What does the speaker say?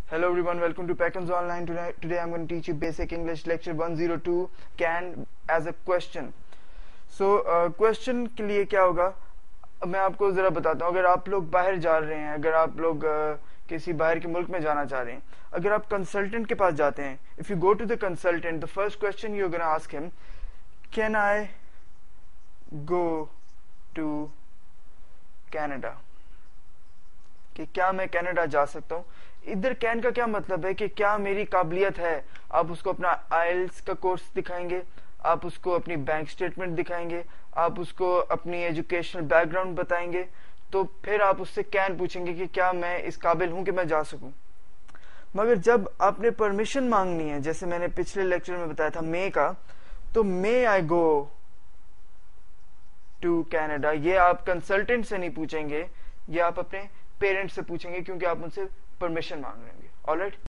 Hello everyone, welcome to Peckham's Online. Today I'm going to teach you Basic English Lecture 102 can as a question. So question के लिए क्या होगा, मैं आपको जरा बताता हूँ. अगर आप लोग बाहर जा रहे हैं, अगर आप लोग किसी बाहर के मुल्क में जाना चाह रहे हैं, अगर आप कंसल्टेंट के पास जाते हैं, if you go to the consultant, the first question you gonna ask him, can I go to Canada, कि क्या मैं कनाडा जा सकता हूँ. इधर कैन का क्या मतलब है कि क्या मेरी काबिलियत है. आप उसको अपना आइल्स का कोर्स दिखाएंगे, आप उसको अपनी बैंक स्टेटमेंट दिखाएंगे, आप उसको अपनी एजुकेशनल बैकग्राउंड बताएंगे, तो फिर आप उससे कैन पूछेंगे कि क्या मैं इस काबिल हूं कि मैं जा सकूं. मगर जब आपने परमिशन मांगनी है, जैसे मैंने पिछले लेक्चर में बताया था मे का, तो मे आई गो टू कनाडा, ये आप कंसल्टेंट से नहीं पूछेंगे, ये आप अपने पेरेंट्स से पूछेंगे, क्योंकि आप उनसे परमिशन मांग रहे होंगे. ऑलराइट.